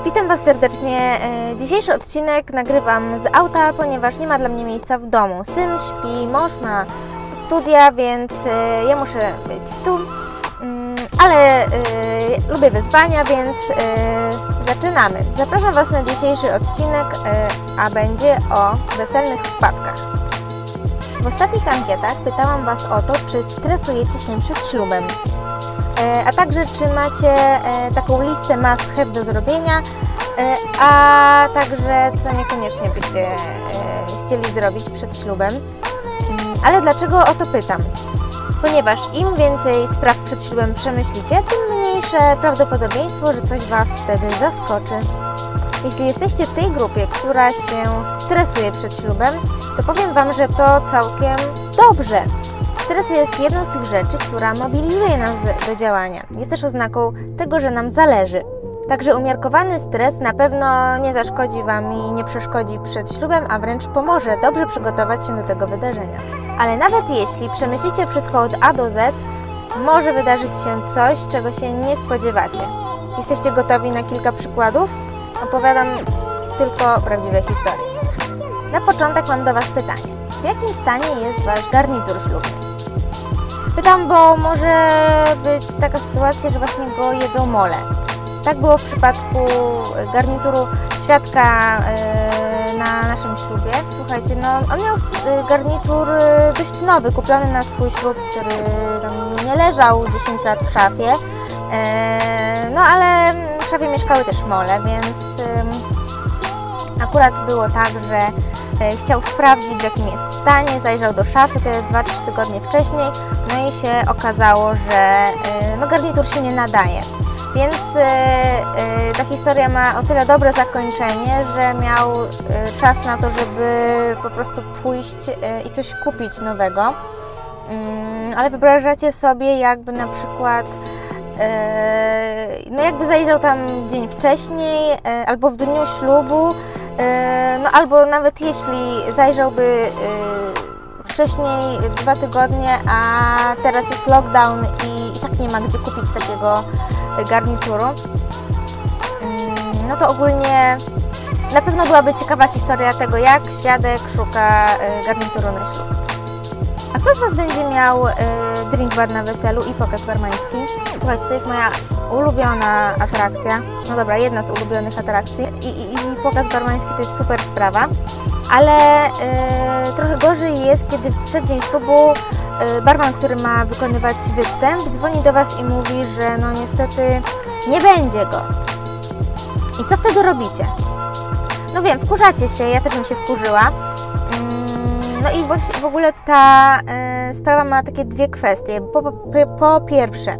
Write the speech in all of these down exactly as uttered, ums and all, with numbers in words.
Witam Was serdecznie. Dzisiejszy odcinek nagrywam z auta, ponieważ nie ma dla mnie miejsca w domu. Syn śpi, mąż ma studia, więc ja muszę być tu. Ale lubię wyzwania, więc zaczynamy. Zapraszam Was na dzisiejszy odcinek, a będzie o weselnych wpadkach. W ostatnich ankietach pytałam Was o to, czy stresujecie się przed ślubem, a także czy macie taką listę must have do zrobienia, a także co niekoniecznie byście chcieli zrobić przed ślubem. Ale dlaczego o to pytam? Ponieważ im więcej spraw przed ślubem przemyślicie, tym mniejsze prawdopodobieństwo, że coś Was wtedy zaskoczy. Jeśli jesteście w tej grupie, która się stresuje przed ślubem, to powiem Wam, że to całkiem dobrze. Stres jest jedną z tych rzeczy, która mobilizuje nas do działania. Jest też oznaką tego, że nam zależy. Także umiarkowany stres na pewno nie zaszkodzi Wam i nie przeszkodzi przed ślubem, a wręcz pomoże dobrze przygotować się do tego wydarzenia. Ale nawet jeśli przemyślicie wszystko od A do Z, może wydarzyć się coś, czego się nie spodziewacie. Jesteście gotowi na kilka przykładów? Opowiadam tylko prawdziwe historie. Na początek mam do Was pytanie. W jakim stanie jest Wasz garnitur ślubny? Pytam, bo może być taka sytuacja, że właśnie go jedzą mole. Tak było w przypadku garnituru świadka na naszym ślubie. Słuchajcie, no on miał garnitur dość nowy, kupiony na swój ślub, który tam nie leżał dziesięć lat w szafie. No ale w szafie mieszkały też mole, więc akurat było tak, że chciał sprawdzić, w jakim jest stanie, zajrzał do szafy te dwa trzy tygodnie wcześniej, no i się okazało, że no, garnitur się nie nadaje. Więc y, y, ta historia ma o tyle dobre zakończenie, że miał y, czas na to, żeby po prostu pójść y, i coś kupić nowego. Y, ale wyobrażacie sobie, jakby na przykład y, no jakby zajrzał tam dzień wcześniej y, albo w dniu ślubu, y, no albo nawet jeśli zajrzałby y, wcześniej dwa tygodnie, a teraz jest lockdown i, i tak nie ma gdzie kupić takiego garnituru, no to ogólnie na pewno byłaby ciekawa historia tego, jak świadek szuka garnituru na ślub. A kto z Was będzie miał drink bar na weselu i pokaz barmański? Słuchajcie, to jest moja ulubiona atrakcja, no dobra, jedna z ulubionych atrakcji i, i, i pokaz barmański to jest super sprawa, ale y, trochę gorzej jest, kiedy w przeddzień ślubu barman, który ma wykonywać występ, dzwoni do Was i mówi, że no niestety nie będzie go. I co wtedy robicie? No wiem, wkurzacie się, ja też bym się wkurzyła. No i w ogóle ta y, sprawa ma takie dwie kwestie. Po, po, po pierwsze, y,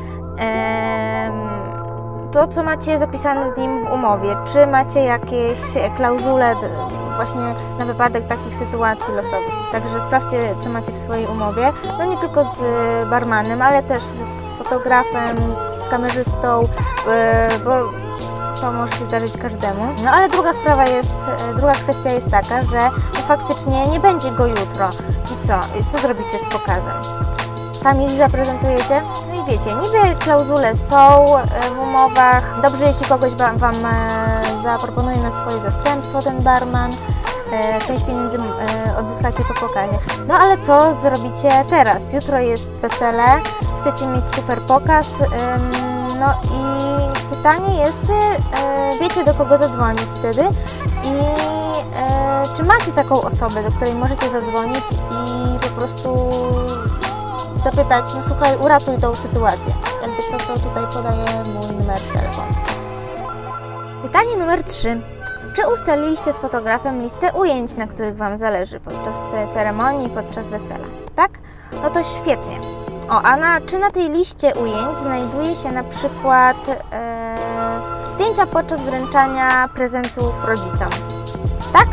to co macie zapisane z nim w umowie, czy macie jakieś klauzule właśnie na wypadek takich sytuacji losowych. Także sprawdźcie, co macie w swojej umowie. No nie tylko z barmanem, ale też z fotografem, z kamerzystą, bo to może się zdarzyć każdemu. No ale druga sprawa jest, druga kwestia jest taka, że no, faktycznie nie będzie go jutro. I co? Co zrobicie z pokazem? Sami zaprezentujecie? No i wiecie, niby klauzule są w umowach. Dobrze, jeśli kogoś Wam zaproponuje na swoje zastępstwo ten barman. Część pieniędzy odzyskacie po pokazie. No ale co zrobicie teraz? Jutro jest wesele, chcecie mieć super pokaz. No i pytanie jest, czy wiecie, do kogo zadzwonić wtedy i czy macie taką osobę, do której możecie zadzwonić i po prostu zapytać, no słuchaj, uratuj tą sytuację. Jakby co, to tutaj podaję mój numer telefonu. Pytanie numer trzy. Czy ustaliliście z fotografem listę ujęć, na których Wam zależy podczas ceremonii, podczas wesela? Tak? No to świetnie. O, a na, czy na tej liście ujęć znajduje się na przykład e, zdjęcia podczas wręczania prezentów rodzicom? Tak?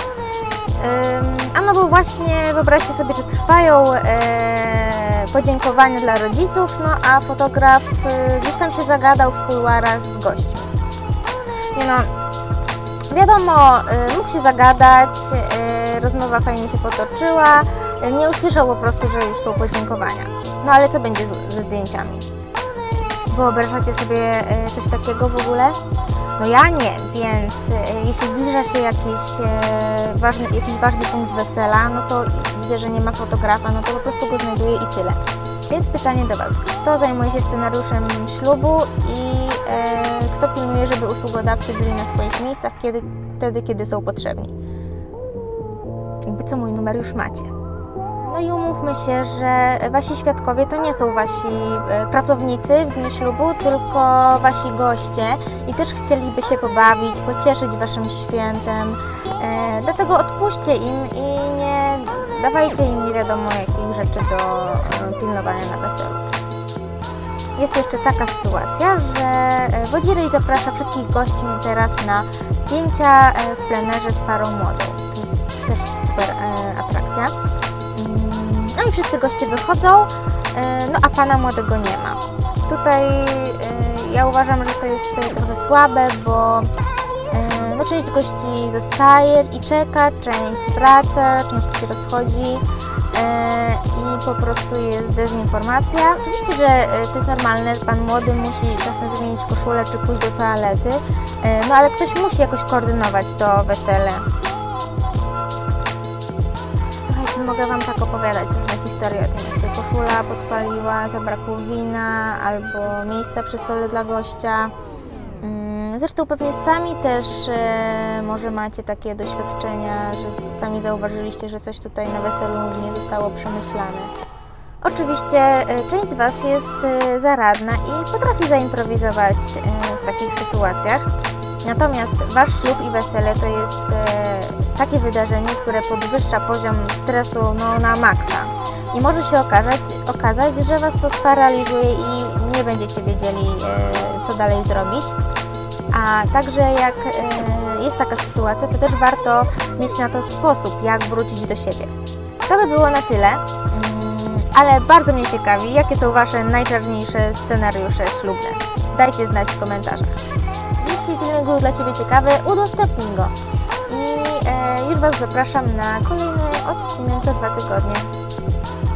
A no bo właśnie wyobraźcie sobie, że trwają e, podziękowania dla rodziców, no a fotograf e, gdzieś tam się zagadał w kuluarach z gośćmi. Nie no, wiadomo, e, mógł się zagadać, e, rozmowa fajnie się potoczyła, e, nie usłyszał po prostu, że już są podziękowania. No ale co będzie z, ze zdjęciami? Wyobrażacie sobie coś takiego w ogóle? No ja nie, więc jeśli zbliża się jakiś ważny, jakiś ważny punkt wesela, no to widzę, że nie ma fotografa, no to po prostu go znajduję i tyle. Więc pytanie do Was, kto zajmuje się scenariuszem ślubu i e, kto pilnuje, żeby usługodawcy byli na swoich miejscach kiedy, wtedy, kiedy są potrzebni? Jakby co, mój numer już macie. No i umówmy się, że Wasi świadkowie to nie są Wasi e, pracownicy w dniu ślubu, tylko Wasi goście i też chcieliby się pobawić, pocieszyć Waszym świętem, e, dlatego odpuśćcie im i nie dawajcie im nie wiadomo jakich rzeczy do e, pilnowania na weselu. Jest jeszcze taka sytuacja, że Wodzirej zaprasza wszystkich gości teraz na zdjęcia w plenerze z parą młodą. To jest też super e, atrakcja. No i wszyscy goście wychodzą, no a pana młodego nie ma. Tutaj ja uważam, że to jest trochę słabe, bo no, część gości zostaje i czeka, część wraca, część się rozchodzi i po prostu jest dezinformacja. Oczywiście, że to jest normalne, że pan młody musi czasem zmienić koszulę czy pójść do toalety, no ale ktoś musi jakoś koordynować to wesele. Mogę Wam tak opowiadać różne historie o tym, jak się koszula podpaliła, zabrakło wina albo miejsca przy stole dla gościa. Zresztą pewnie sami też e, może macie takie doświadczenia, że sami zauważyliście, że coś tutaj na weselu nie zostało przemyślane. Oczywiście e, część z Was jest e, zaradna i potrafi zaimprowizować e, w takich sytuacjach. Natomiast Wasz ślub i wesele to jest e, takie wydarzenie, które podwyższa poziom stresu no, na maksa. I może się okazać, okazać, że Was to sparaliżuje i nie będziecie wiedzieli, e, co dalej zrobić. A także jak e, jest taka sytuacja, to też warto mieć na to sposób, jak wrócić do siebie. To by było na tyle, mm, ale bardzo mnie ciekawi, jakie są Wasze najczarniejsze scenariusze ślubne. Dajcie znać w komentarzach. Jeśli filmik był dla Ciebie ciekawy, udostępnij go. I e, już Was zapraszam na kolejny odcinek za dwa tygodnie.